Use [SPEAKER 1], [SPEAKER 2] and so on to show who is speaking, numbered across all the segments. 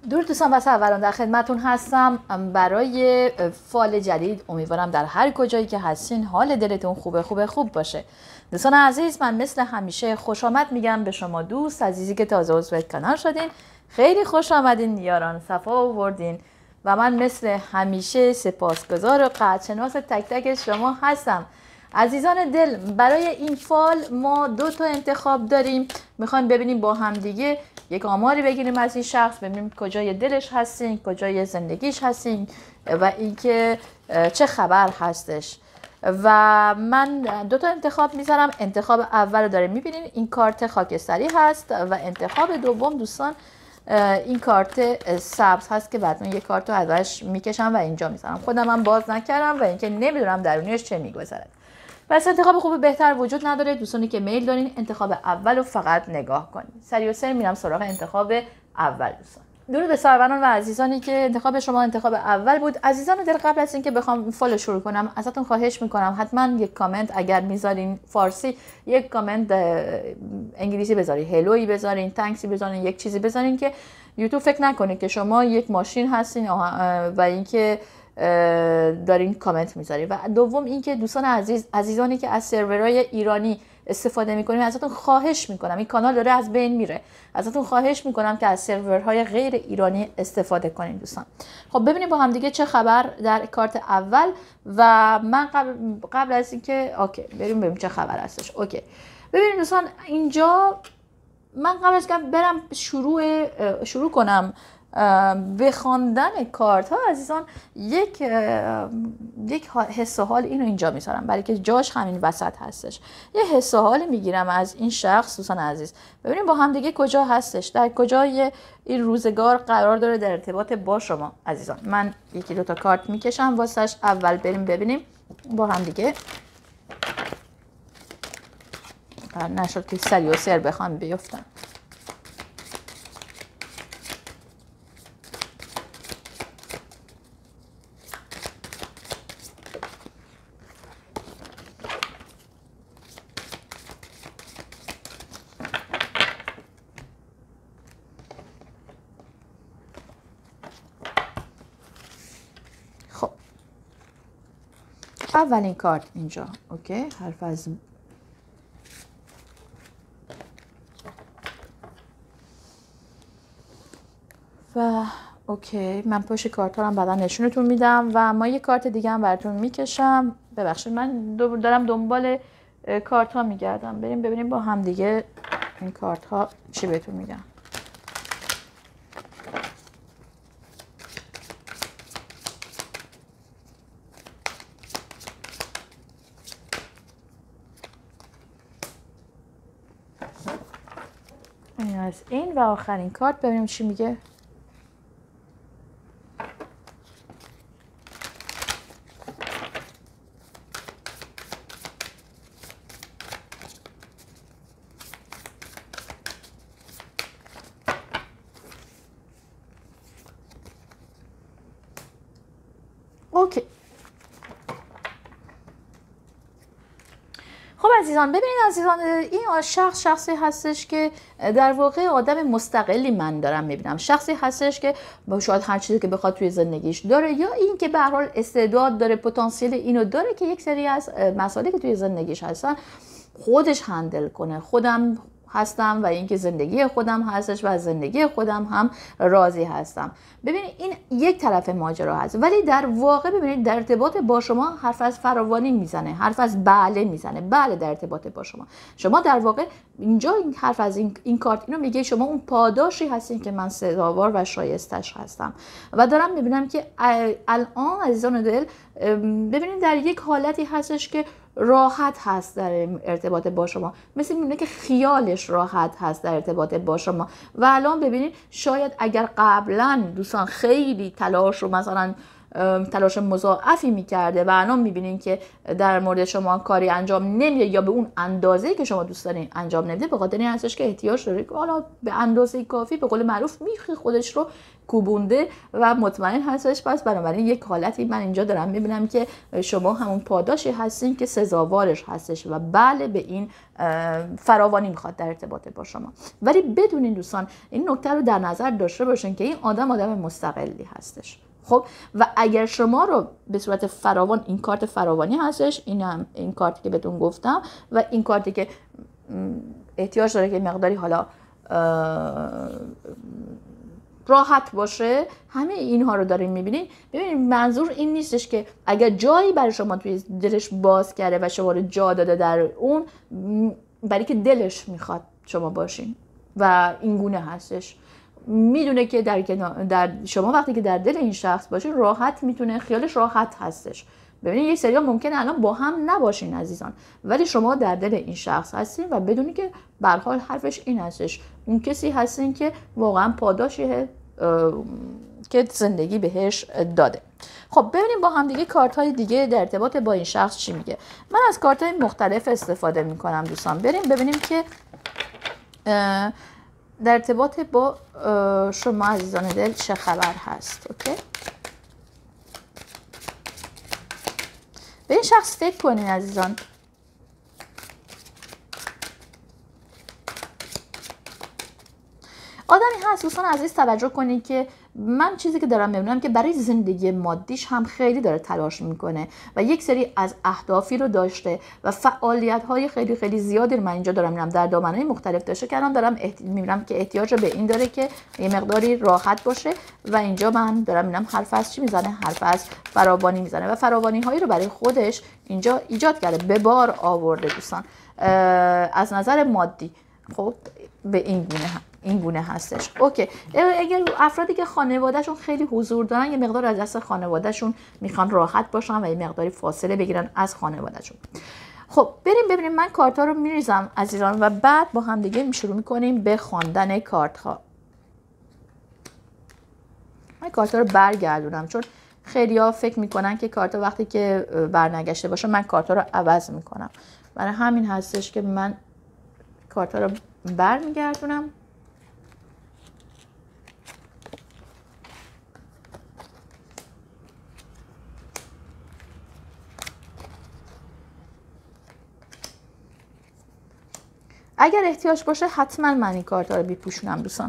[SPEAKER 1] درود دوستان و سروران، در خدمتون هستم برای فال جدید. امیدوارم در هر کجایی که هستین حال دلتون خوب باشه. دوستان عزیز، من مثل همیشه خوش آمد میگم به شما دوست عزیزی که تازه عضو کانال شدین. خیلی خوش آمدین یاران، صفا آوردین و من مثل همیشه سپاسگزار و قدرشناس تک تک شما هستم. عزیزان دل، برای این فال ما 2 تا انتخاب داریم. میخوایم ببینیم با هم دیگه یک آماری بگیریم از این شخص، ببینیم کجای دلش هستین، کجای زندگیش هستین و اینکه چه خبر هستش. و من 2 تا انتخاب میذارم. انتخاب اول رو داریم میبینین، این کارت خاکستری هست و انتخاب دوم دوستان این کارت سبز هست که بعد من یک کارت رو ازش میکشم و اینجا میذارم. خودم هم باز نکردم و اینکه نمیدونم درونیش چه میگذره. پس انتخاب خوب بهتر وجود نداره. دوستانی که میل دارین انتخاب اول رو فقط نگاه کنین. سریع و سریع میرم سراغ انتخاب اول. دوستان درود به سروران و عزیزانی که انتخاب شما انتخاب اول بود. عزیزان دل، قبل از اینکه بخوام فالو شروع کنم ازتون خواهش میکنم حتما یک کامنت اگر میذارین فارسی، یک کامنت انگلیسی بذارین، هلوی بذارین، تانکسی بذارین، یک چیزی بذارین که یوتیوب فکر نکنه که شما یک ماشین هستین و اینکه دارین کامنت میذارین. و دوم اینکه دوستان عزیزانی که از سرورهای ایرانی استفاده میکنیم ازتون خواهش میکنم، این کانال داره از بین میره، ازتون خواهش میکنم که از سرورهای غیر ایرانی استفاده کنین دوستان. خب ببینیم با هم دیگه چه خبر در کارت اول. و من قبل از اینکه بریم چه خبر هستش. ببینید دوستان، اینجا من قبل از اینکه برم شروع کنم به خواندن کارت ها عزیزان، یک حس و حال اینو اینجا میذارم برای که جاش همین وسط هستش. یه حس و حال میگیرم از این شخص دوستان عزیز. ببینیم با هم دیگه کجا هستش، در کجای این روزگار قرار داره در ارتباط با شما عزیزان. من 1-2 تا کارت میکشم واسش. اول بریم ببینیم با هم دیگه. نشد که سری و سر بخوام بیفتم. اولین کارت اینجا حرف از و من پشت کارت ها رو بعدا نشونتون میدم و ما یه کارت دیگه هم براتون میکشم. ببخشید من دارم دنبال کارت ها میگردم. بریم ببینیم با هم دیگه این کارت ها چی بهتون میگم. این از این و آخرین کارت ببینیم چی میگه. خب عزیزان، ببینید عزیزان، این شخصی هستش که در واقع آدم مستقلی من دارم میبینم. شخصی هستش که شاید هر چیزی که بخواد توی زندگیش داره، یا این که به هر حال استعداد داره، پتانسیل اینو داره که یک سری از مسائلی که توی زندگیش هستن خودش هندل کنه. خودم هستم و اینکه زندگی خودم هستش و از زندگی خودم هم راضی هستم. ببینید این یک طرف ماجرا هست، ولی در واقع ببینید در ارتباط با شما حرف از فراوانی میزنه، حرف از بله میزنه. بله در ارتباط با شما در واقع اینجا این حرف از این کارت اینو میگه شما اون پاداشی هستین که من سزاوار و شایستش هستم. و دارم میبینم که الان عزیزان دل ببینید در یک حالتی هستش که راحت هست در ارتباط با شما، مثل اینه که خیالش راحت هست در ارتباط با شما. و الان ببینید شاید اگر قبلا دوستان خیلی تلاش رو مثلا تلاش مضاعفی میکرده و الان میبینین که در مورد شما کاری انجام نمیده یا به اون اندازه‌ای که شما دوست دارین انجام نمیده، به خاطر این هستش که احتیاج داره که حالا به اندازه کافی به قول معروف میخی خودش رو کوبونده و مطمئن هستش. پس بنابراین یک حالتی من اینجا دارم میبینم که شما همون پاداشی هستین که سزاوارش هستش و بله به این فراوانی میخواد در ارتباط با شما. ولی بدونین دوستان این نکته رو در نظر داشته باشین که این آدم مستقلی هستش. خب و اگر شما رو به صورت فراوان، این کارت فراوانی هستش، این کارتی که بهتون گفتم و این کارتی که احتیاج داره که مقداری حالا راحت باشه، همه اینها رو داریم میبینید. ببینید منظور این نیستش که اگر جایی برای شما توی دلش باز کرده و شما رو جا داده در اون، برای که دلش میخواد شما باشین و این گونه هستش. میدونه که در شما وقتی که در دل این شخص باشین راحت میتونه، خیالش راحت هستش. ببینید یک سری ممکنه الان با هم نباشین عزیزان، ولی شما در دل این شخص هستین و بدونی که به هر حال حرفش این هستش، اون کسی هستین که واقعا پاداشیه که زندگی بهش داده. خب ببینیم با هم دیگه کارت های دیگه در ارتباط با این شخص چی میگه. من از کارت های مختلف استفاده میکنم دوستان. بریم ببینیم که در ارتباط با شما عزیزان دل چه خبر هست. اوکی، به این شخص فکر کنین عزیزان. آدمی هست دوستان عزیز، توجه کنید که من چیزی که دارم میبینم که برای زندگی مادیش هم خیلی داره تلاش میکنه و یک سری از اهدافی رو داشته و فعالیت های خیلی خیلی زیادی من اینجا دارم میبینم در دامنه‌های مختلف داشته که الان دارم میبینم که احتیاج به این داره که یه مقداری راحت باشه و اینجا من دارم میبینم حرف از چی میزنه، حرف از فراوانی میزنه و فراوانی هایی رو برای خودش اینجا ایجاد کرده، به بار آورده دوستان از نظر مادی. خب به این گونه هستش. اوکی، اگر افرادی که خانوادهشون خیلی حضور دارن، یه مقدار از دست خانوادهشون میخوان راحت باشن و یه مقداری فاصله بگیرن از خانوادهشون. خب بریم ببینیم، من کارت ها رو میریزم عزیزان و بعد با هم دیگه شروع میکنیم به خواندن کارت ها. من کارت ها رو برگردونم چون خیلی ها فکر میکنن که کارت ها وقتی که برنگشته باشه من کارت ها رو عوض میکنم. برای همین هستش که من کارت ها رو برمیگردونم. اگر احتیاج باشه حتما من این کارت ها رو بیپوشونم دوستان.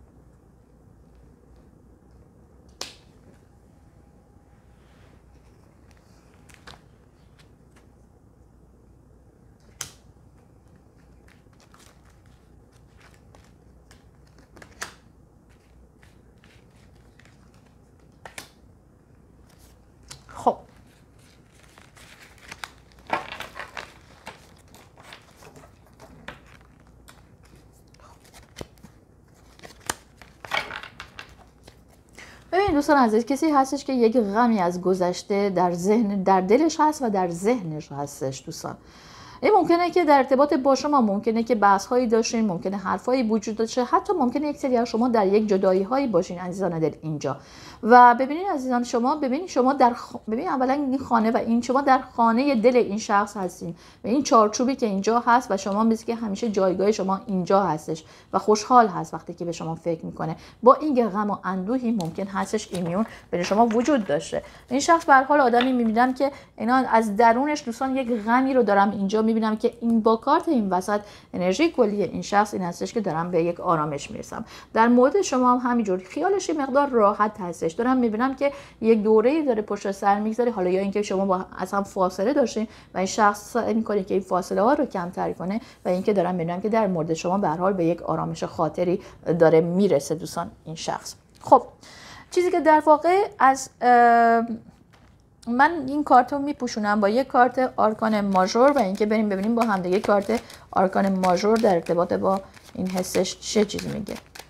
[SPEAKER 1] خب ببین دوستان عزیز، کسی هستش که یک غمی از گذشته در دلش هست و در ذهنش هستش دوستان. این ممکنه که در ارتباط با شما ممکنه که بحث هایی داشتین، ممکنه حرفایی وجود داشته، حتی ممکنه یک سری از شما در یک جدایی هایی باشین عزیزان دل اینجا. و ببینید عزیزان شما ببین اولا این خانه و این شما در خانه دل این شخص هستین و این چارچوبی که اینجا هست و شما مثل که همیشه جایگاه شما اینجا هستش و خوشحال هست وقتی که به شما فکر میکنه. با این غم و اندوهی ممکن هستش ایمیون بین شما وجود داشته. این شخص به هر حال آدمی میبینم که اینا از درونش دوستان یک غمی رو دارم اینجا میبینم که این با کارت این وسط انرژی کلی این شخص این هستش که دارم به یک آرامش میرسم. در مورد شما هم همینجوری خیالش مقدار راحت هستش. دارم میبینم که یک دوره‌ای داره پشت سر میگذاره، حالا یا اینکه شما با اصلا فاصله داشتین و این شخص سعی میکنه که این فاصله ها رو کمتر کنه و اینکه دارم میبینم که در مورد شما به هر حال به یک آرامش خاطری داره میرسه دوستان این شخص. خب چیزی که در واقع از من این کارت رو میپوشونم با یک کارت آرکان ماژور و اینکه بریم ببینیم با هم دیگه کارت آرکان ماژور در ارتباط با این حسش چه چیزی میگه.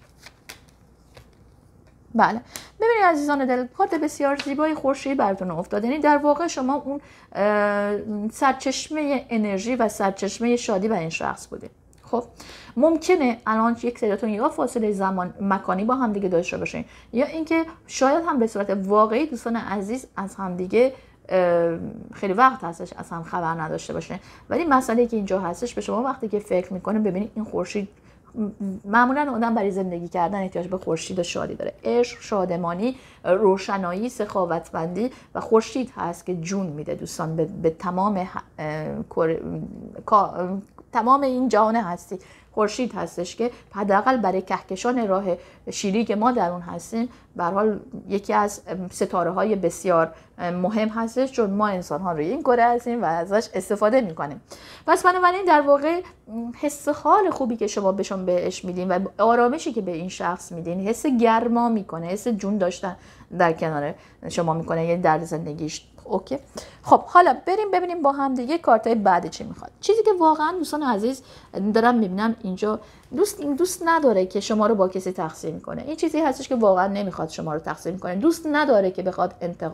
[SPEAKER 1] بله ببینید عزیزان دل، کارت بسیار زیبای خورشید براتون افتاد. یعنی در واقع شما اون سرچشمه انرژی و سرچشمه شادی و این شخص بوده. خب ممکنه الان یک سریاتون یا فاصله زمان مکانی با هم دیگه داشته باشین یا اینکه شاید هم به صورت واقعی دوستان عزیز از هم دیگه خیلی وقت هستش از هم خبر نداشته باشه. ولی مسئله که اینجا هستش به شما وقتی که فکر میکنه ببینید این خورشید، معمولا آدم برای زندگی کردن احتیاج به خورشید و شادی داره. عشق، شادمانی، روشنایی، سخاوتمندی و خورشید هست که جون میده دوستان به تمام این جهان هستی. خورشید هستش که حداقل برای کهکشان راه شیری که ما در اون هستیم به هر حال یکی از ستاره های بسیار مهم هستش، چون ما انسان ها روی این کره هستیم و ازش استفاده میکنیم. پس بنابراین در واقع حس حال خوبی که شما بهش میدین و آرامشی که به این شخص میدین حس گرما میکنه، حس جون داشتن در کنار شما میکنه، یعنی در زندگیش. اوکی، خب حالا بریم ببینیم با هم دیگه کارتای بعد چی میخواد. چیزی که واقعا دوستان عزیز دارم میبینم اینجا، دوست نداره که شما رو با کسی تقسیم کنه. این چیزی هستش که واقعا نمیخواد شما رو تقسیم کنه. دوست نداره که بخواد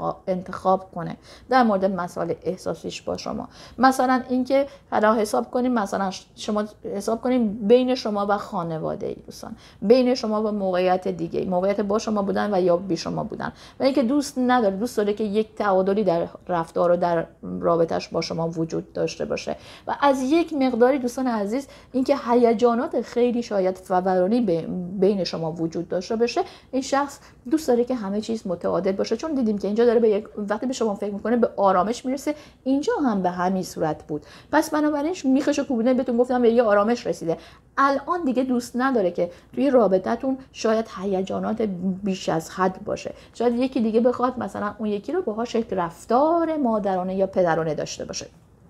[SPEAKER 1] انتخاب کنه در مورد مسائل احساسیش با شما. مثلا اینکه حالا حساب کنیم، مثلا شما حساب کنیم بین شما و خانواده ای دوستان، بین شما و موقعیت دیگه، موقعیت با شما بودن و یا بی شما بودن، و اینکه دوست نداره، دوست داره که یک تعادلی در رفتار و در رابطش با شما وجود داشته باشه. و از یک مقداری دوستان عزیز اینکه هیجانات خیلی شاید فورانی بین شما وجود داشته باشه. این شخص دوست داره که همه چیز متعادل باشه، چون دیدیم که اینجا داره به وقتی به شما فکر میکنه به آرامش میرسه. اینجا هم به همین صورت بود. پس بنابراین میخشو کوبیدن بهتون گفتم به یه آرامش رسیده. الان دیگه دوست نداره که توی رابطتون شاید هیجانات بیش از حد باشه. شاید یکی دیگه بخواد مثلا اون یکی رو باهاش یک رفتار مادرانه یا پدرانه داشته باشه.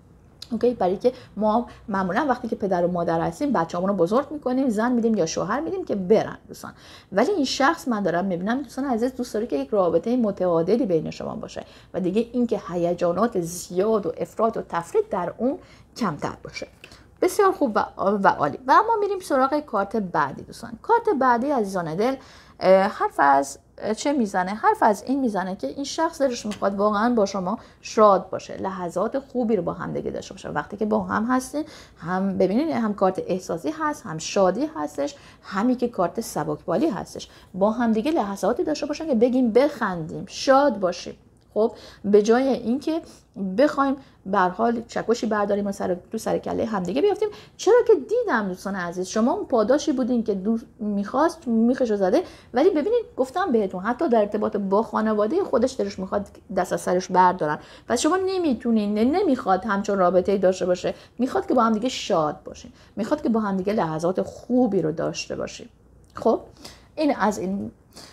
[SPEAKER 1] اوکی، برای که ما معمولا وقتی که پدر و مادر هستیم بچه‌مون رو بزرگ می‌کنیم، زن میدیم یا شوهر میدیم که برن دوستان. ولی این شخص من دارم می‌بینم دوستان عزیز دوست داره که یک رابطه متعادلی بین شما باشه و دیگه اینکه هیجانات زیاد و افراط و تفریط در اون کمتر باشه. بسیار خوب و عالی. و اما میریم سراغ کارت بعدی دوستان. کارت بعدی عزیزان دل حرف از چه میزنه؟ حرف از این میزنه که این شخص دلش میخواد واقعا با شما شاد باشه، لحظات خوبی رو با هم دیگه داشته باشه. وقتی که با هم هستین، هم ببینید هم کارت احساسی هست، هم شادی هستش، همین که کارت سبکبالی هستش. با هم دیگه لحظاتی داشته باشن که بگیم بخندیم، شاد باشیم. خب به جای اینکه بخوایم به هر حال چکشی برداریم و تو سر کله همدیگه بیافتیم. چرا که دیدم دوستان عزیز شما اون پاداشی بودین که میخواست میخشو زده، ولی ببینید گفتم بهتون حتی در ارتباط با خانواده خودش دلش میخواد دست از سرش بردارن. پس شما نمیتونین، نمیخواد همچون رابطه‌ای داشته باشه، میخواد که با هم دیگه شاد باشین، میخواد که با هم دیگه لحظات خوبی رو داشته باشین. خب این از این.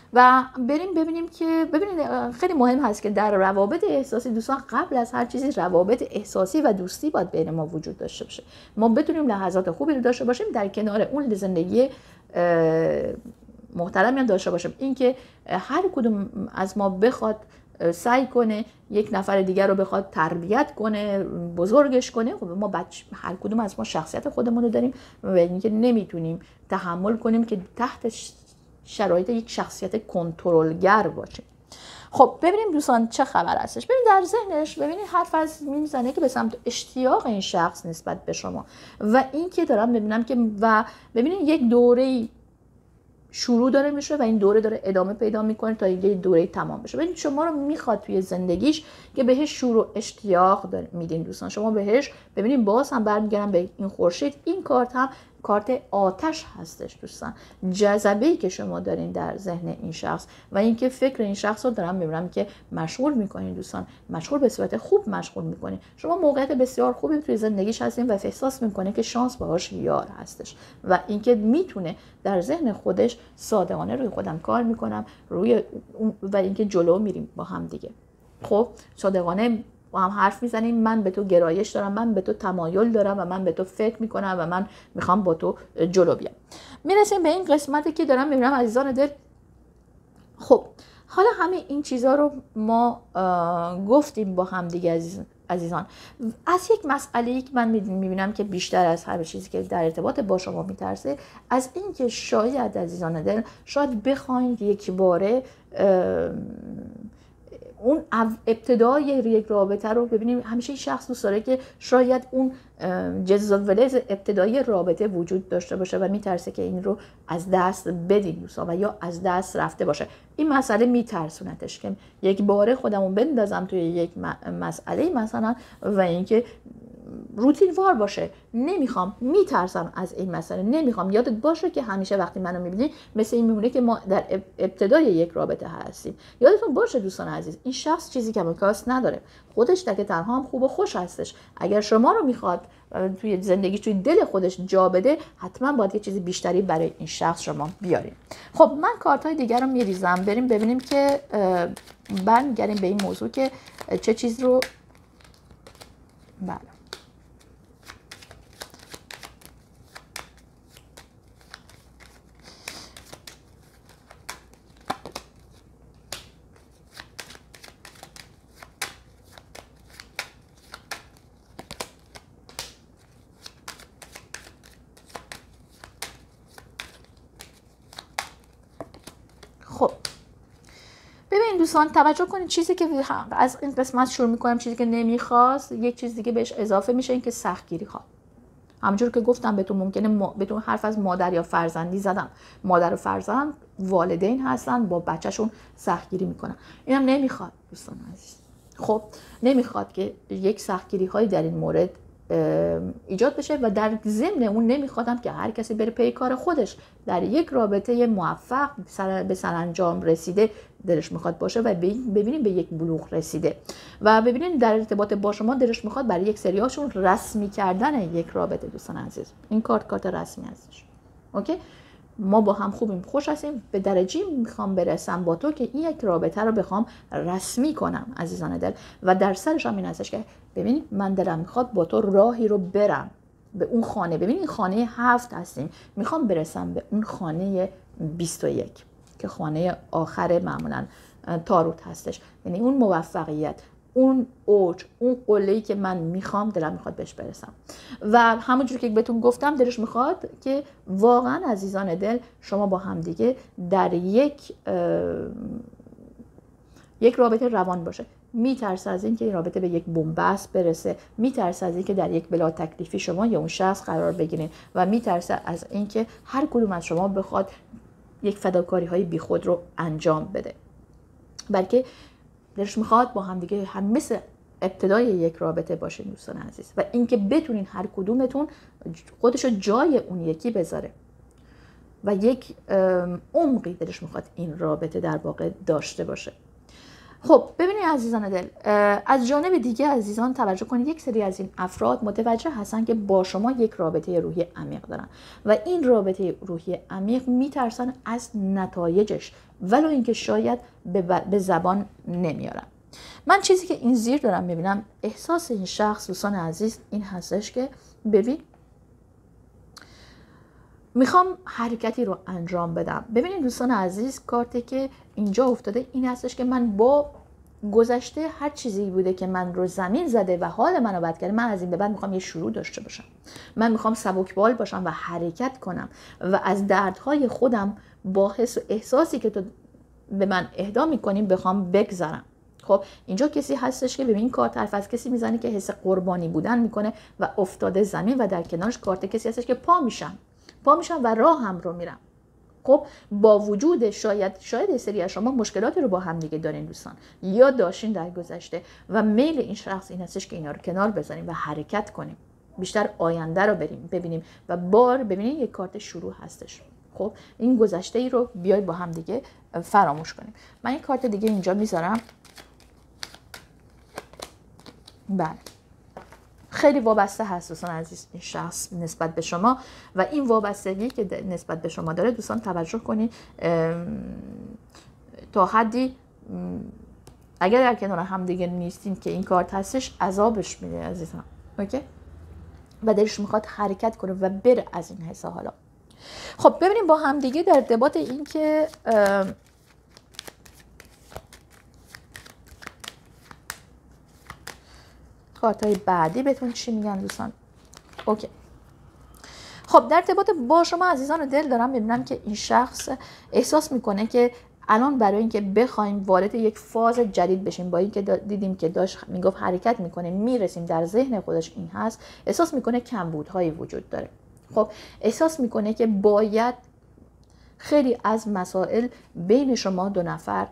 [SPEAKER 1] و بریم ببینیم که ببینید خیلی مهم هست که در روابط احساسی دوستان قبل از هر چیزی روابط احساسی و دوستی باید بین ما وجود داشته باشه. ما بتونیم لحظات خوبی رو داشته باشیم در کنار اون زندگی محترمی هم داشته باشیم. اینکه هر کدوم از ما بخواد سعی کنه یک نفر دیگر رو بخواد تربیت کنه، بزرگش کنه. خب ما هر کدوم از ما شخصیت خودمون رو داریم و اینکه نمیتونیم تحمل کنیم که تحت شرایط یک شخصیت کنترلگر باشه. خب ببینیم دوستان چه خبر هستش. ببین در ذهنش ببینید حرف از میزنه که به سمت اشتیاق این شخص نسبت به شما و این که دارم ببینم که و ببینید یک دوره شروع داره میشه و این دوره داره ادامه پیدا میکنه تا یه دوره تمام بشه. ببین شما رو میخواد توی زندگیش که بهش شور و اشتیاق میدین دوستان. شما بهش ببینید باز هم برمیگردم به این خورشید. این کارت هم کارت آتش هستش دوستان. جذبه‌ای که شما دارین در ذهن این شخص و اینکه فکر این شخص رو دارم میبرم که مشغول میکنین دوستان، مشغول به صورت خوب مشغول میکنین. شما موقعیت بسیار خوبی توی زندگیش هستین و احساس میکنه که شانس باهاش یار هستش و اینکه میتونه در ذهن خودش صادقانه روی خودم کار میکنم روی و اینکه جلو میریم با هم دیگه. خب صادقانه با هم حرف میزنیم، من به تو گرایش دارم، من به تو تمایل دارم و من به تو فکر میکنم و من میخوام با تو جلو بیام. میرسیم به این قسمتی که دارم میبینم عزیزان دل. خب حالا همه این چیزها رو ما گفتیم با هم دیگه عزیزان. از یک مسئله که من میبینم که بیشتر از هر چیزی که در ارتباط با شما میترسه، از این که شاید عزیزان دل شاید بخواید یک باره اون ابتدای یک رابطه رو ببینیم. همیشه این شخص دوست داره که شاید اون جذابیت ابتدایی رابطه وجود داشته باشه و میترسه که این رو از دست بدیم دوستان و یا از دست رفته باشه. این مسئله میترسونتش که یک باره خودمون بندازم توی یک مسئله مثلا و اینکه روتین وار باشه. نمیخوام، میترسم از این مسئله، نمیخوام. یادت باشه که همیشه وقتی منو میبینی مثل این میمونه که ما در ابتدای یک رابطه هستیم. یادتون باشه دوستان عزیز، این شخص چیزی که کاست نداره، خودش تک تنها هم خوب و خوش هستش. اگر شما رو میخواد توی زندگی توی دل خودش جا بده، حتما باید یه چیزی بیشتری برای این شخص شما بیاریم. خب من کارت های دیگر رو میریزم، بریم ببینیم که برمیگردیم به این موضوع که چه چیز رو بله. خب ببین دوستان توجه کنید، چیزی که از این قسمت شروع میکنم، چیزی که نمیخواست یک چیز دیگه بهش اضافه میشه، این که سختگیری خواه. همونجور که گفتم بهتون ممکنه بهتون حرف از مادر یا فرزندی زدم. مادر و فرزند والدین هستن، با بچهشون سختگیری میکنن. اینم نمیخواد دوستان عزیز. خب نمیخواد که یک سختگیری هایی در این مورد ایجاد بشه و در ضمن اون نمیخوادم که هر کسی بره پی کار خودش. در یک رابطه موفق به سرانجام رسیده دلش میخواد باشه و ببینیم به یک بلوغ رسیده و ببینیم در ارتباط با شما دلش میخواد برای یک سریاشون رسمی کردن یک رابطه. دوستان عزیز این کارت رسمی هستش. اوکی، ما با هم خوبیم، خوش هستیم، به درجه میخوام برسم با تو که این یک رابطه رو بخوام رسمی کنم عزیزان دل. و در سرش هم این هستش که ببینید من دلم میخواد با تو راهی رو برم به اون خانه. ببینید خانه 7 هستیم، میخوام برسم به اون خانه 21 که خانه آخر معمولا تاروت هستش. یعنی اون موفقیت، اون اوج، اون قله‌ای که من میخوام، دلم میخواد بهش برسم. و همونجور که بهتون گفتم دلش میخواد که واقعا عزیزان دل شما با هم دیگه در یک رابطه روان باشه. میترسه از اینکه این رابطه به یک بنبست برسه، میترسه از اینکه در یک بلا تکلیفی شما یا اون شخص قرار بگیرین و میترسه از اینکه هر کدوم از شما بخواد یک فداکاری های بیخود رو انجام بده. بلکه دلش میخواد با هم دیگه هم مثل ابتدای یک رابطه باشین دوستان عزیز و اینکه بتونین هر کدومتون خودشو جای اون یکی بذاره و یک عمقی دلش میخواد این رابطه در واقع داشته باشه. خب ببینید عزیزان دل، از جانب دیگه عزیزان توجه کنید، یک سری از این افراد متوجه هستن که با شما یک رابطه روحی عمیق دارن و این رابطه روحی عمیق میترسن از نتایجش ولو اینکه شاید به زبان نمیارن. من چیزی که این زیر دارم میبینم، احساس این شخص دوستان عزیز این هستش که ببین میخوام حرکتی رو انجام بدم. ببینید دوستان عزیز کارتی که اینجا افتاده این هستش که من با گذشته هر چیزی بوده که من رو زمین زده و حال منو بد کرده، من از این به بعد میخوام یه شروع داشته باشم. من میخوام سبکبال باشم و حرکت کنم و از دردهای خودم با حس و احساسی که تو به من اهدا میکنیم بخوام بگذرم. خب اینجا کسی هستش که ببین کارت حرف از کسی میزنه که حس قربانی بودن میکنه و افتاده زمین و در کنارش کارت کسی هستش که پا میشم و راهم رو میرم. خب با وجود شاید سری از شما مشکلاتی رو با هم دیگه دارین دوستان یا داشتین در گذشته و میل این شخص این هستش که اینا رو کنار بذاریم و حرکت کنیم، بیشتر آینده رو ببینیم و ببینید یک کارت شروع هستش. خب این گذشته ای رو بیای با هم دیگه فراموش کنیم. من یک کارت دیگه اینجا میذارم. بله خیلی وابسته هست دوستان عزیز این شخص نسبت به شما و این وابستگی که نسبت به شما داره دوستان توجه کنید تا حدی اگر در کنار هم دیگه نیستین که این کارت هستش عذابش میده عزیزان. اوکی و دلش میخواد حرکت کنه و بره از این حسا. حالا خب ببینیم با هم دیگه در ارتباط این که کارتای بعدی بهتون چی میگن دوستان. اوکی خب در ارتباط با شما عزیزان دل دارم میبینم که این شخص احساس میکنه که الان برای اینکه بخوایم وارد یک فاز جدید بشیم، با اینکه دیدیم که داشت میگفت حرکت میکنه، میرسیم در ذهن خودش این هست، احساس میکنه کمبودهایی وجود داره. خب احساس میکنه که باید خیلی از مسائل بین شما دو نفر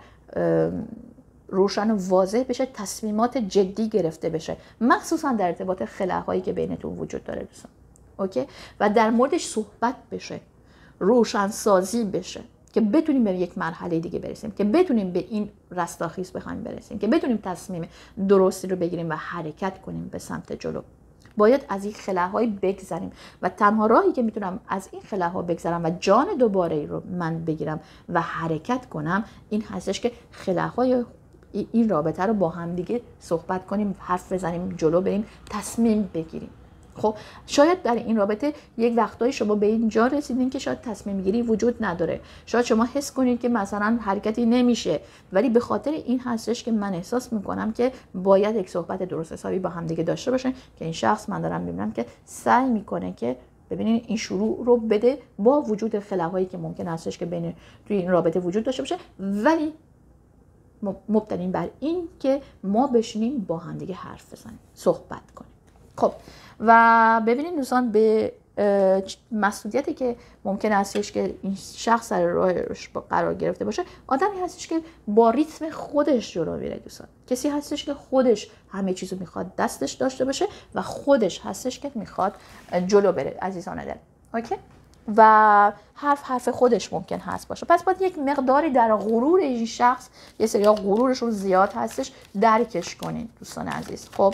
[SPEAKER 1] روشن و واضح بشه، تصمیمات جدی گرفته بشه، مخصوصا در ارتباط خلاهایی که بینتون وجود داره دوستان. اوکی؟ و در موردش صحبت بشه، روشن سازی بشه که بتونیم به یک مرحله دیگه برسیم، که بتونیم به این رستاخیز بخوایم برسیم، که بتونیم تصمیم درستی رو بگیریم و حرکت کنیم به سمت جلو. باید از این خلاهایی بگذریم و تنها راهی که میتونم از این خلاها بگذرم و جان دوباره رو من بگیرم و حرکت کنم این هستش که خلاهای این رابطه رو با هم دیگه صحبت کنیم، حرف بزنیم، جلو بریم، تصمیم بگیریم. خب شاید در این رابطه یک وقتایی شما به اینجا رسیدین که شاید تصمیم گیری وجود نداره، شاید شما حس کنید که مثلا حرکتی نمیشه، ولی به خاطر این هستش که من احساس میکنم که باید یک صحبت درست حسابی با هم دیگه داشته باشن، که این شخص من دارم میبینم که سعی میکنه که ببینید این شروع رو بده با وجود خلاهایی که ممکن هستش که بین توی این رابطه وجود داشته باشه، ولی مبتنی بر این که ما بشینیم با هم دیگه حرف بزنیم، صحبت کنیم. خب و ببینید دوستان، به مسئولیتی که ممکن هستش که این شخص سر راهش قرار گرفته باشه، آدمی هستش که با ریتم خودش جلو میره دوستان، کسی هستش که خودش همه چیزو میخواد دستش داشته باشه و خودش هستش که میخواد جلو بره عزیزان دل. اوکی؟ و حرف خودش ممکن هست باشه، پس باید یک مقداری در غرور این شخص، یه سری غرورشون زیاد هستش، درکش کنین دوستان عزیز. خب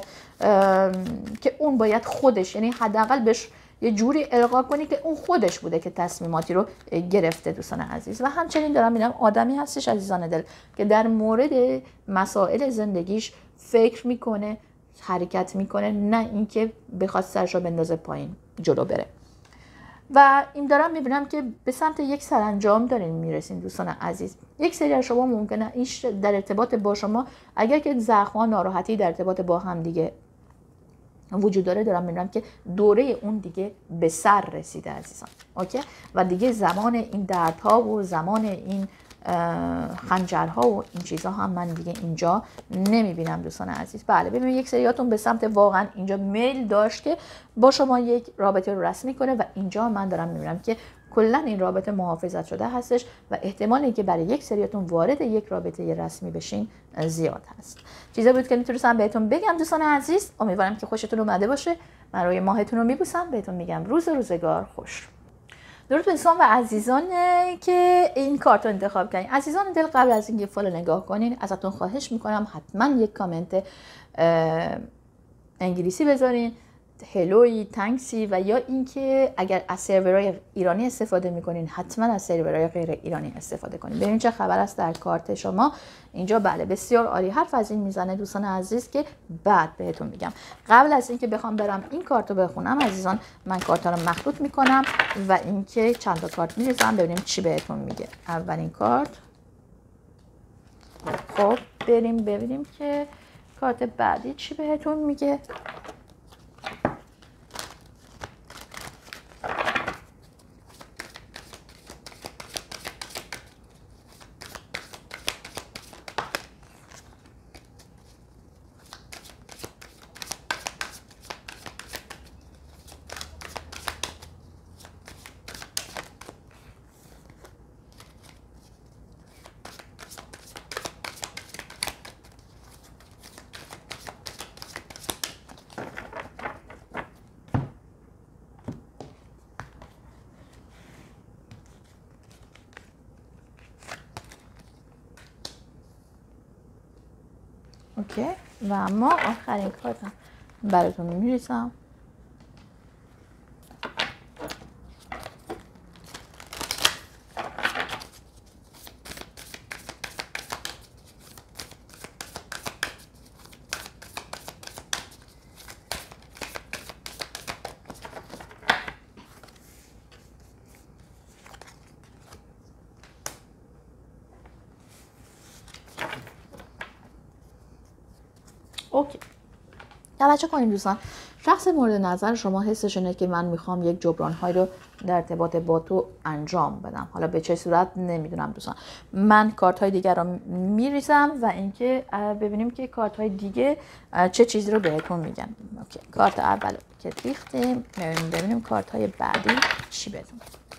[SPEAKER 1] که اون باید خودش، یعنی حداقل بهش یه جوری القا کنی که اون خودش بوده که تصمیماتی رو گرفته دوستان عزیز. و همچنین دارم میگم آدمی هستش عزیزان دل که در مورد مسائل زندگیش فکر میکنه، حرکت میکنه، نه اینکه بخواد سرش رو بندازه پایین جلو بره. و این دارم میبینم که به سمت یک سرانجام دارین میرسین دوستان عزیز. یک سری از شما ممکنه ایش در ارتباط با شما، اگر که زخم ناراحتی در ارتباط با هم دیگه وجود داره، دارم میبینم که دوره اون دیگه به سر رسیده عزیزان. اوکی؟ و دیگه زمان این دردها و زمان این خنجرها و این چیزها هم من دیگه اینجا نمیبینم دوستان عزیز. بله ببینید یک سریاتون به سمت واقعا اینجا میل داشت که با شما یک رابطه رو رسمی کنه و اینجا من دارم میبینم که کلا این رابطه محافظت شده هستش و احتمالی که برای یک سریاتون وارد یک رابطه رسمی بشین زیاد هست. چیزا بود که میتونستم بهتون بگم دوستان عزیز. امیدوارم که خوشتون اومده باشه. من روی ماهتون رو میبوسم، بهتون میگم روزگار خوش. درود دوستان و عزیزان که این کارت رو انتخاب کردین. عزیزان دل، قبل از اینکه فالو نگاه کنین ازتون خواهش میکنم حتما یک کامنت انگلیسی بذارین، هلوی، تانکسی، و یا اینکه اگر از سرورهای ایرانی استفاده میکنین حتما از سرورهای غیر ایرانی استفاده کنین. ببینید چه خبر است در کارت شما اینجا. بله بسیار عالی، حرف از این میزنه دوستان عزیز که بعد بهتون میگم. قبل از اینکه بخوام برم این کارت رو بخونم عزیزان، من کارت رو مخلوط میکنم و اینکه چند تا کارت میریزم ببینیم چی بهتون میگه. اولین کارت. خب بریم ببینیم که کارت بعدی چی بهتون میگه. اوکی و اما آخرین کارتم براتون میریزم. اوکی. توجه کنید دوستان، شخص مورد نظر شما حسش اینه که من میخوام یک جبران‌های رو در ارتباط با تو انجام بدم. حالا به چه صورت نمیدونم دوستان. من کارت های دیگر رو میریزم و اینکه ببینیم که کارت های دیگه چه چیزی رو بهتون میگن. اوکی. کارت اول که ریختیم، ببینیم کارت های بعدی چی بهتون.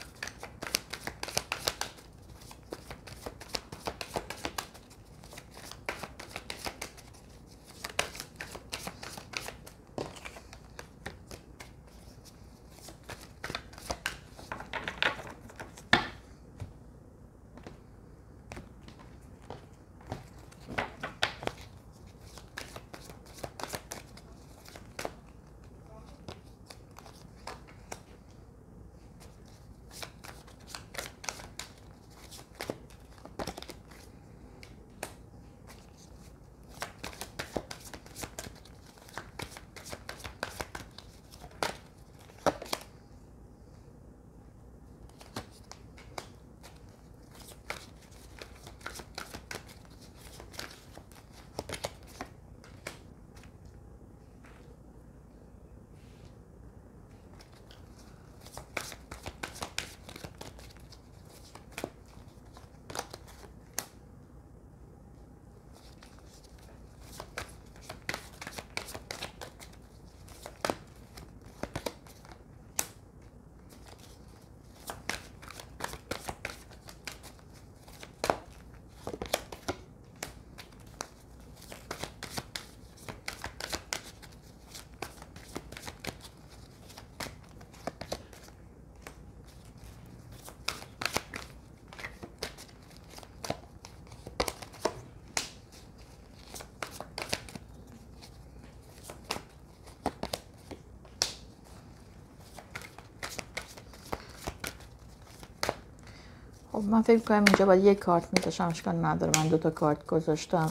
[SPEAKER 1] خب من فکر کنم اینجا باید یک کارت میذاشم، اشکال نداره. من 2 تا کارت گذاشتم.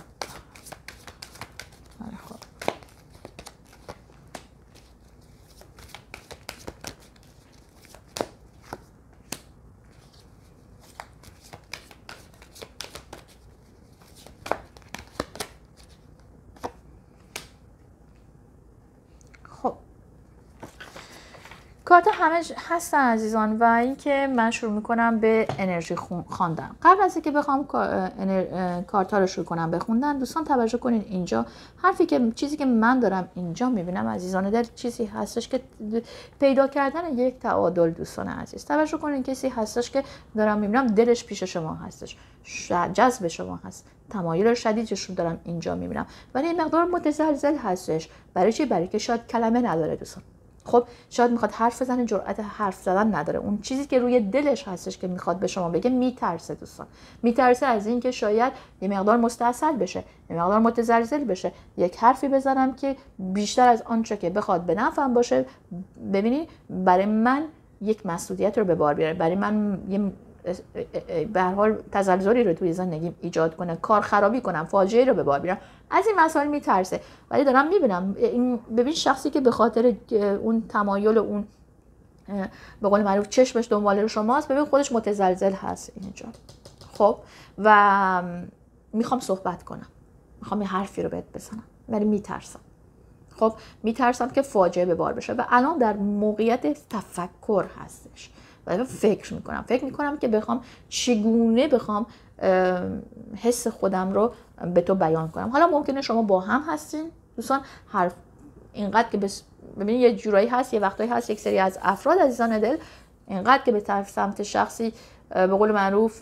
[SPEAKER 1] خب کارت همه هستن عزیزان و اینکه من شروع میکنم به انرژی خواندن. قبل از اینکه بخوام کارت ها رو شروع کنم بخوندن، دوستان توجه کنین اینجا چیزی که من دارم اینجا میبینم عزیزان دل، چیزی هستش که پیدا کردن یک تعادل. دوستان عزیز توجه کنین، کسی هستش که دارم میبینم دلش پیش شما هستش، جذب شما هست، تمایل شدیدش رو دارم اینجا میبینم، ولی این مقدار متزلزل هستش. برای چی؟ برای که شاید کلمه نداره دوستان. خب شاید میخواد حرف بزنه، جرأت حرف زدن نداره. اون چیزی که روی دلش هستش که میخواد به شما بگه، میترسه دوستان. میترسه از این که شاید یه مقدار مستعصل بشه، یه مقدار متزلزل بشه، یک حرفی بزنم که بیشتر از آنچه که بخواد به نفعم باشه، ببینی برای من یک مسئولیت رو به بار بیاره، برای من یه به هر حال تزلزلی رو توی زندگیم ایجاد کنه، کار خرابی کنم، فاجعه رو به بار بیارم. از این مسائل میترسه. ولی دارم میبینم این، ببین شخصی که به خاطر اون تمایل، اون به قول معروف چشمش دنبال شماست، ببین خودش متزلزل هست اینجا. خب و میخوام صحبت کنم، میخوام یه حرفی رو بهت بزنم، ولی میترسم. خب میترسم که فاجعه به بار بشه و الان در موقعیت تفکر هستش و فکر میکنم که چگونه بخوام حس خودم رو به تو بیان کنم. حالا ممکنه شما با هم هستین دوستان، حرف اینقدر که ببینید یه جورایی هست، یه وقتایی هست یک سری از افراد عزیزان دل اینقدر که به سمت شخصی به قول معروف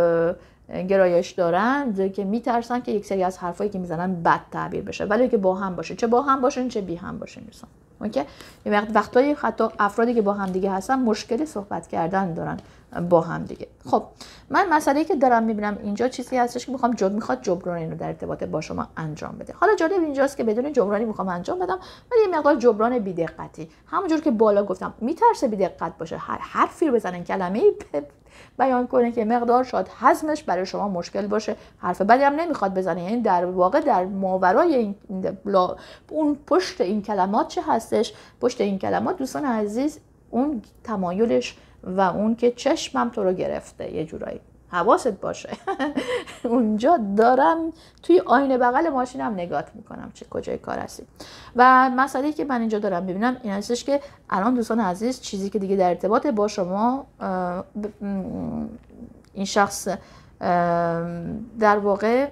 [SPEAKER 1] گرایش دارن که میترسن که یک سری از حرفایی که میزنن بد تعبیر بشه، ولی که با هم باشه، چه با هم باشن چه بی هم باشن دوستان. اوکی؟ یه وقتایی حتی افرادی که با هم دیگه هستن مشکل صحبت کردن دارن با هم دیگه. خب من مسئله‌ای که دارم میبینم اینجا چیزی هستش که میخواد جبرانی رو در ارتباط با شما انجام بده. حالا جالب اینجاست که بدون جبرانی میخوام انجام بدم، ولی یه مقدار جبران بی‌دقتی، همونجور که بالا گفتم میترسه بی‌دقت باشه، هر حرفی رو بزنن، کلمه‌ای بیان کنه که مقدار شاید هضمش برای شما مشکل باشه، حرف بدی هم نمیخواد بزنه. یعنی در واقع در ماورای این اون پشت این کلمات چه هستش؟ پشت این کلمات دوستان عزیز اون تمایلش و اون که چشمم تو رو گرفته یه جورایی. حواست باشه. اونجا دارم توی آینه بغل ماشینم نگات میکنم چه کجای کار هستی. و مسئله‌ای که من اینجا دارم ببینم این هستش که الان دوستان عزیز چیزی که دیگه در ارتباط با شما این شخص در واقع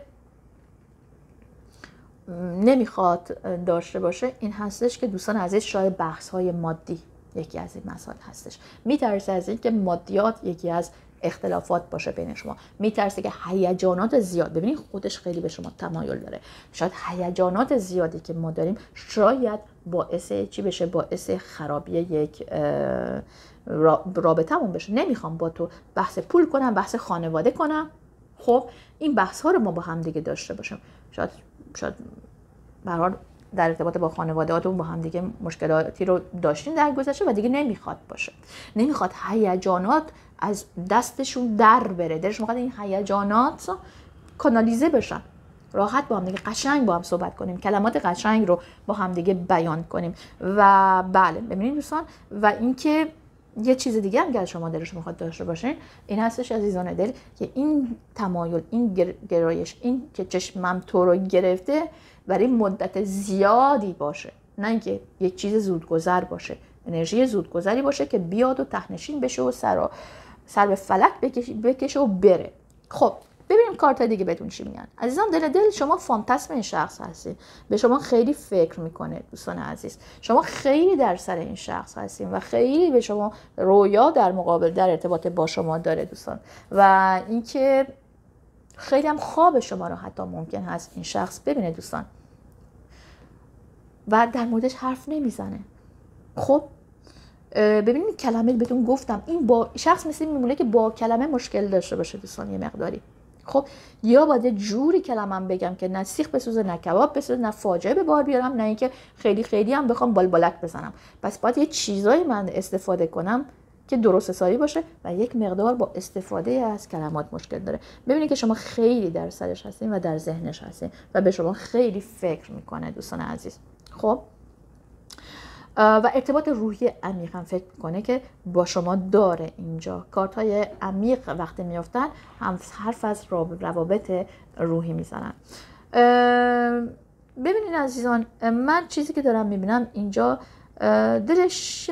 [SPEAKER 1] نمیخواد داشته باشه این هستش که دوستان عزیز شاید بحث‌های مادی یکی از این مسائل هستش. میترسه از این که مادیات یکی از اختلافات باشه بین شما، میترسه که هیجانات زیاد، ببینید خودش خیلی به شما تمایل داره، شاید هیجانات زیادی که ما داریم شاید باعث چی بشه؟ باعث خرابی یک رابطمون بشه. نمیخوام با تو بحث پول کنم، بحث خانواده کنم. خب این بحث ها رو ما با هم دیگه داشته باشیم. شاید به هر حال در ارتباط با خانواده‌هاتون با هم دیگه مشکلاتی رو داشتین در گذشته و دیگه نمیخواد باشه. نمیخواد هیجانات از دستشون در بره. دلش میخواد این هیجانات کانالیزه بشن. راحت با هم دیگه قشنگ با هم صحبت کنیم، کلمات قشنگ رو با هم دیگه بیان کنیم. و بله ببینید دوستان، و اینکه یه چیز دیگه هم که شما دلش میخواد داشته باشین این هستش عزیزان دل که این تمایل، این گرایش، این که چشمم تو رو گرفته برای مدت زیادی باشه، نه اینکه یک چیز زودگذر باشه، انرژی زودگذری باشه که بیاد و تهنشین بشه و سر به فلک بکشه و بره. خب ببینیم کارت دیگه بهتون چی میگن. عزیزان دل شما فانتزم این شخص هستین، به شما خیلی فکر میکنه دوستان عزیز، شما خیلی در سر این شخص هستین و خیلی به شما رویا در مقابل در ارتباط با شما داره دوستان. و اینکه خیلی هم خواب شما رو حتی ممکن هست این شخص ببینه دوستان و در موردش حرف نمیزنه. خب ببینید کلمه بهتون گفتم این با شخص مثل میمونه که با کلمه مشکل داشته باشه دوستان یه مقداری. خب یا باید جوری کلمم بگم که نه سیخ بسوزه، نه کباب بسوزه، نه فاجعه به بار بیارم، نه اینکه خیلی هم بخوام بالبالک بزنم. پس باید یه چیزایی من استفاده کنم که درست حسابی باشه و یک مقدار با استفاده از کلمات مشکل داره. ببینید که شما خیلی در سرش هستین و در ذهنش هستین و به شما خیلی فکر میکنه دوستان عزیز. خب و ارتباط روحی عمیق هم فکر میکنه که با شما داره. اینجا کارت های عمیق وقتی میافتن هم حرف از روابط روحی میزنن. ببینید عزیزان، من چیزی که دارم میبینم اینجا دلش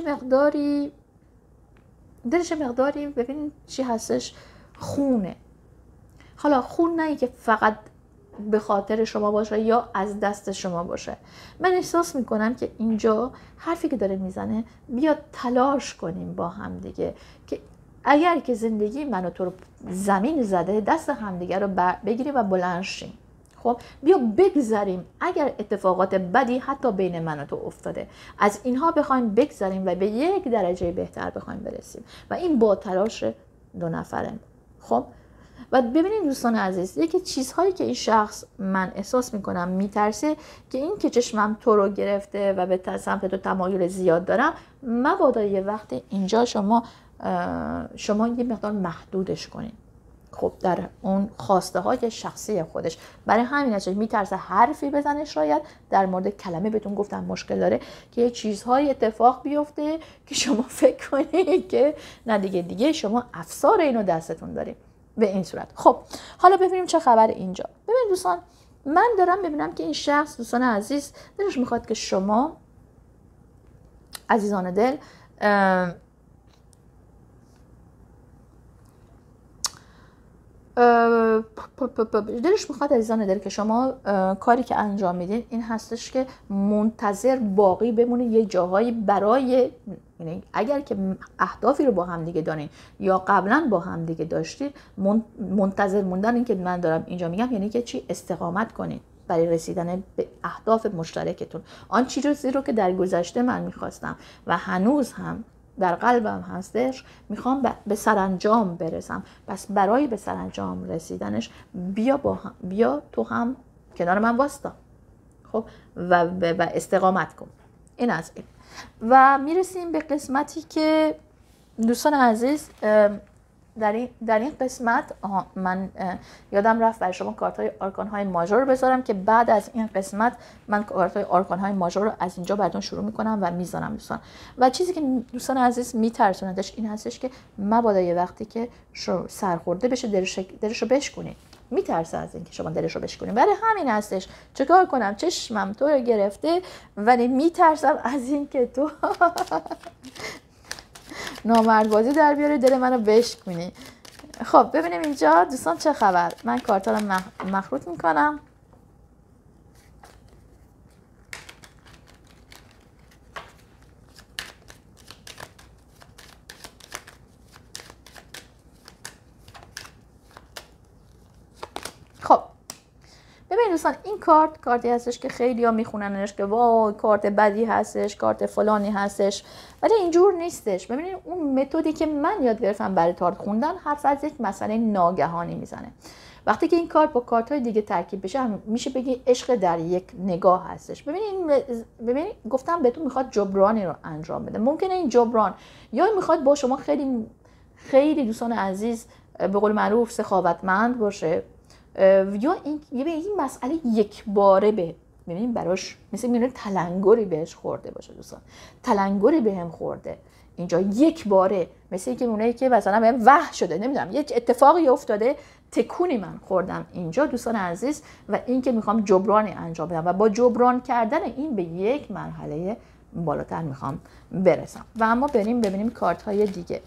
[SPEAKER 1] مقداری ببینید چی هستش، خونه. حالا خون نه که فقط به خاطر شما باشه یا از دست شما باشه. من احساس میکنم که اینجا حرفی که داره میزنه بیا تلاش کنیم با هم دیگه که اگر که زندگی منو تو رو زمین زده دست همدیگه رو بگیریم و بلند شیم. خب بیا بگذریم اگر اتفاقات بدی حتی بین من و تو افتاده از اینها بخوایم بگذریم و به یک درجه بهتر بخوایم برسیم و این با تلاش دو نفره. خب و ببینید دوستان عزیز، یکی چیزهایی که این شخص من احساس میکنم میترسه که این که چشمم تو رو گرفته و به سمت تو تمایل زیاد دارم، مبادا یه وقتی اینجا شما یه مقدار محدودش کنین. خب در اون خواسته های شخصی خودش، برای همین است میترسه حرفی بزنه، شاید در مورد کلمه بهتون گفتم مشکل داره که چیزهای اتفاق بیفته که شما فکر کنید که نه دیگه شما افسار اینو دستتون دارید به این صورت. خب حالا ببینیم چه خبر اینجا. ببینید دوستان، من دارم ببینم که این شخص دوستان عزیز دلش میخواد که شما عزیزان دل دلش میخواد عزیزان دل که شما کاری که انجام میدین این هستش که منتظر باقی بمونه یه جاهایی برای، یعنی اگر که اهدافی رو با هم دیگه دارین یا قبلا با هم دیگه داشتید، منتظر موندن این که من دارم اینجا میگم یعنی که چی؟ استقامت کنین برای رسیدن به اهداف مشترکتون. آن چیزی رو که در گذشته من میخواستم و هنوز هم در قلبم هستش میخوام به سرانجام برسم. پس برای به سرانجام رسیدنش بیا تو هم کنار من واسطا. خب و استقامت کن. این از این. و میرسیم به قسمتی که دوستان عزیز در این قسمت من یادم رفت برای شما کارت های آرکان های ماژور رو بذارم که بعد از این قسمت من کارت های آرکان های ماژور رو از اینجا براتون شروع میکنم و میذارم دوستان. و چیزی که دوستان عزیز میترسوندش این هستش که مبادا یه وقتی که سرخورده بشه دلش رو بشکنید. میترسه از اینکه شما دلش رو بشکنید. برای همین هستش چیکار کنم چشمم تو رو گرفته ولی میترسم از اینکه تو نامردبازی در بیاره دل منو بشکنی. خب ببینیم اینجا دوستان چه خبر. من کارتا رو مخروط میکنم. خب ببینید دوستان این کارتی هستش که خیلی ها میخوننش که وای کارت بدی هستش، کارت فلانی هستش، ولی اینجور نیستش. ببینید اون متدی که من یاد گرفتم برای تارت خوندن حرف از یک مسئله ناگهانی میزنه. وقتی که این کارت با کارت های دیگه ترکیب بشه میشه بگی عشق در یک نگاه هستش. ببینید گفتم بهتون میخواد جبرانی رو انجام بده. ممکنه این جبران یا میخواد با شما خیلی خیلی دوستان عزیز به قول معروف سخاوتمند باشه، یا این مسئله یک باره ببینید براش مثل میونه تلنگری بهش خورده باشه دوستان. تلنگری بهم خورده اینجا یک باره، مثل اینکه اونایی که مثلا بهم وحش شده، نمیدونم یک اتفاقی افتاده تکونی من خوردم اینجا دوستان عزیز و این که میخوام جبرانی انجام بدم و با جبران کردن این به یک مرحله بالاتر میخوام برسم. و اما بریم ببینیم کارت های دیگه.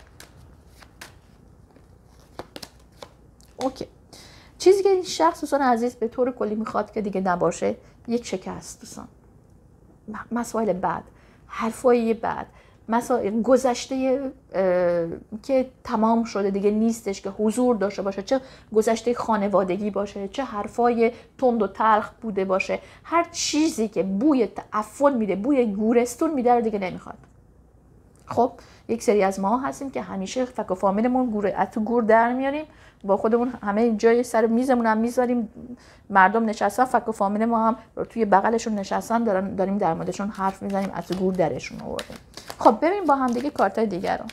[SPEAKER 1] اوکی، چیزی که این شخص دوستان عزیز به طور کلی میخواد که دیگه نباشه یک شکست دوستان، مسائل بد، حرفای بد، مسائل گذشته که تمام شده دیگه نیستش که حضور داشته باشه، چه گذشته خانوادگی باشه، چه حرفای تند و تلخ بوده باشه، هر چیزی که بوی تعفن میده، بوی گورستون میده رو دیگه نمیخواد. خب یک سری از ما هستیم که همیشه فک و فامیلمون تو گور در میاریم، با خودمون همه جای سر میزمون هم میذاریم، مردم نشستن فک و فامیل ما هم توی بغلشون نشستن داریم در موردشون حرف میزنیم، از گور درشون آوردیم. خب ببینیم با هم دیگه کارتای دیگر رو.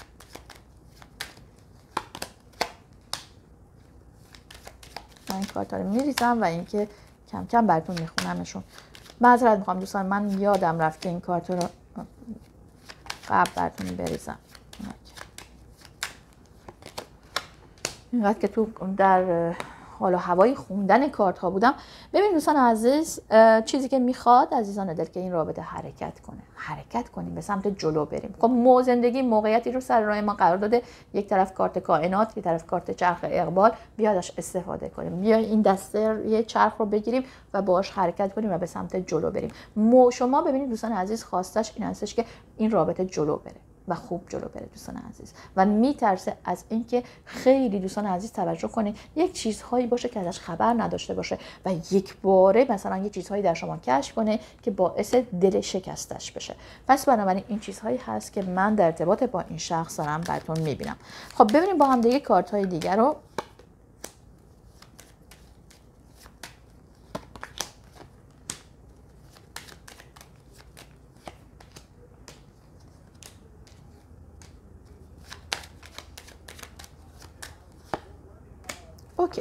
[SPEAKER 1] من این کارتا رو میریزم و اینکه کم کم براتون میخونمشون. معذرت میخوام دوستان، من یادم رفت که این کارتا رو قبل براتون بریزم. اینقدر که تو در حال و هوای خوندن کارت ها بودم. ببین دوستان عزیز، چیزی که میخواد عزیزان دل که این رابطه حرکت کنیم، به سمت جلو بریم. خب زندگی موقعیتی رو سر راه ما قرار داده، یک طرف کارت کائنات، یک طرف کارت چرخ اقبال، بیادش استفاده کنیم، بیا این دسته یه چرخ رو بگیریم و باهاش حرکت کنیم و به سمت جلو بریم. شما ببینید دوستان عزیز خواستش این هستش که این رابطه جلو بره و خوب جلو بره دوستان عزیز، و میترسه از اینکه خیلی دوستان عزیز توجه کنید یک چیزهایی باشه که ازش خبر نداشته باشه و یک باره مثلا یک چیزهایی در شما کشف کنه که باعث دل شکستش بشه. پس بنابراین این چیزهایی هست که من در ارتباط با این شخص دارم براتون میبینم. خب ببینیم با هم دیگه کارت های دیگر رو. اوکی.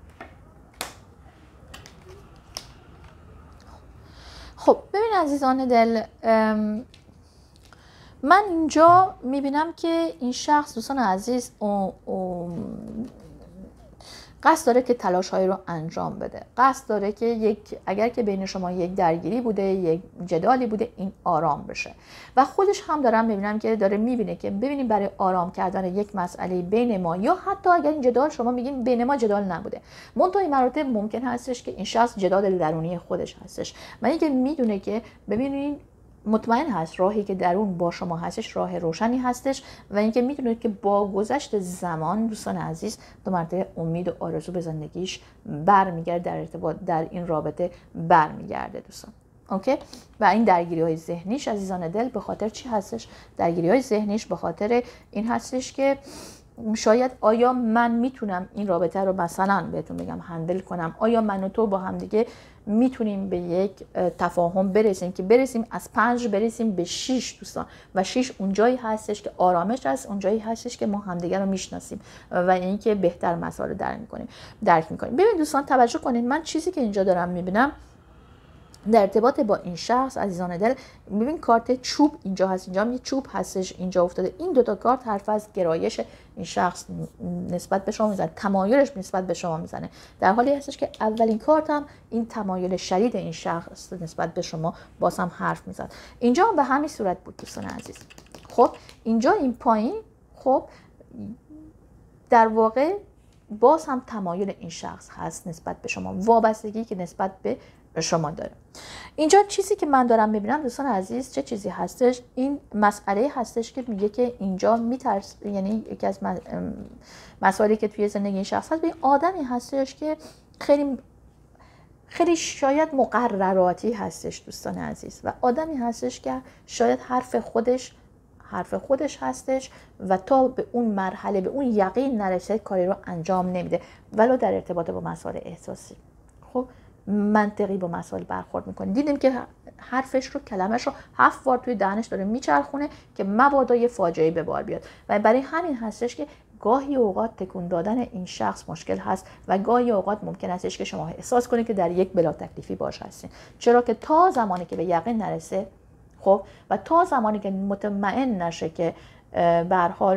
[SPEAKER 1] خب ببین عزیزان دل، من اینجا میبینم که این شخص دوستان عزیز قصد داره که تلاش‌هایی رو انجام بده، قصد داره که اگر که بین شما یک درگیری بوده، یک جدالی بوده، این آرام بشه. و خودش هم دارم میبینم که داره میبینه که ببینیم برای آرام کردن یک مسئله بین ما، یا حتی اگر این جدال شما میگیم بین ما جدال نبوده، منتهی مراتب ممکن هستش که این شخص جدال درونی خودش هستش و اینکه میدونه که ببینید مطمئن هست راهی که درون با شما هستش راه روشنی هستش و اینکه میدونه که با گذشت زمان دوستان عزیز دو مرتبه امید و آرزو به زندگیش برمیگرده، در ارتباط در این رابطه برمیگرده دوستان. اوکی؟ و این درگیری های ذهنیش عزیزان دل به خاطر چی هستش؟ درگیری های ذهنیش به خاطر این هستش که شاید آیا من میتونم این رابطه رو مثلا بهتون بگم هندل کنم، آیا من و تو با هم دیگه میتونیم به یک تفاهم برسیم که برسیم از 5 برسیم به 6 دوستان، و 6 اونجایی هستش که آرامش هست، اونجایی هستش که ما همدیگه رو میشناسیم و اینکه بهتر مسائل رو درک میکنیم. ببین دوستان توجه کنید، من چیزی که اینجا دارم میبینم در ارتباط با این شخص عزیزان دل، ببین کارت چوب اینجا هست، اینجا هم یه چوب هستش اینجا افتاده. این دوتا کارت حرف از گرایش این شخص نسبت به شما میزنه، تمایلش نسبت به شما میزنه، در حالی هستش که اولین کارت هم این تمایل شدید این شخص نسبت به شما باز هم حرف میزد. اینجا هم به همین صورت بود دوستان عزیز. خب اینجا این پایین، خب در واقع باز هم تمایل این شخص هست نسبت به شما، وابستگی که نسبت به شما داره. اینجا چیزی که من دارم میبینم دوستان عزیز چه چیزی هستش؟ این مسئله هستش که میگه که اینجا میترس، یعنی یکی از مسائلی که توی زندگی این شخص هست، به این آدمی هستش که خیلی شاید مقرراتی هستش دوستان عزیز، و آدمی هستش که شاید حرف خودش هستش و تا به اون مرحله، به اون یقین نرسه کاری رو انجام نمیده، ولو در ارتباط با مسائل احساسی. خب منطقی با مسائل برخورد میکنه. دیدیم که حرفش رو، کلمش رو 7 بار توی دهنش داره میچرخونه که مبادا یه فاجعه به بار بیاد، و برای همین هستش که گاهی اوقات تکون دادن این شخص مشکل هست و گاهی اوقات ممکن هستش که شما احساس کنید که در یک بلا تکلیفی باش هستین، چرا که تا زمانی که به یقین نرسه، خب و تا زمانی که مطمئن نشه که به هر حال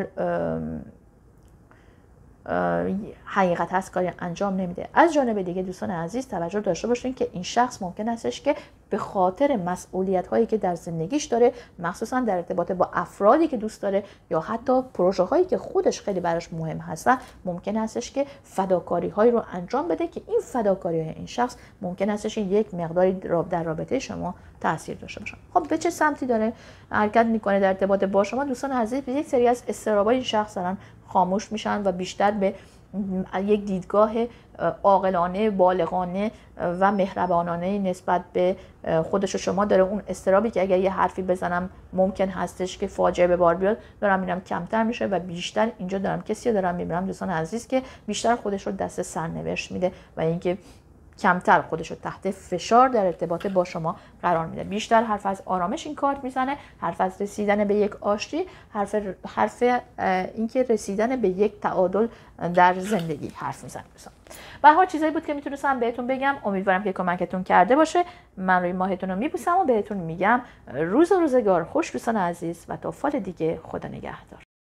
[SPEAKER 1] حقیقت هست کاری انجام نمیده. از جانب دیگه دوستان عزیز توجه داشته باشین که این شخص ممکن هستش که به خاطر مسئولیت هایی که در زندگیش داره، مخصوصا در ارتباط با افرادی که دوست داره یا حتی پروژه هایی که خودش خیلی براش مهم هستن، ممکن هستش که فداکاری هایی رو انجام بده که این فداکاری های این شخص ممکن هستش یک مقداری در رابطه شما تاثیر داشته باشه. خب به چه سمتی داره حرکت میکنه در ارتباط با شما دوستان عزیز؟ به یک سری از استرابای این شخص دارن خاموش میشن و بیشتر به یک دیدگاه عاقلانه، بالغانه و مهربانانه نسبت به خودش و شما داره. اون استرابی که اگر یه حرفی بزنم ممکن هستش که فاجعه به بار بیاد، دارم میبینم کمتر میشه و بیشتر اینجا دارم کسی رو دارم میبینم دوستان عزیز که بیشتر خودش رو دست سرنوشت میده و اینکه کمتر خودش رو تحت فشار در ارتباط با شما قرار میده. بیشتر حرف از آرامش این کارت میزنه، حرف از رسیدن به یک آشتی، حرف اینکه رسیدن به یک تعادل در زندگی حرف میزنه. به هر حال چیزایی بود که میتونستم بهتون بگم، امیدوارم که کمکتون کرده باشه. من روی ماهتون رو میبوسم و بهتون میگم روز و روزگار خوش دوستان عزیز، و تا فال دیگه خدا نگهدار.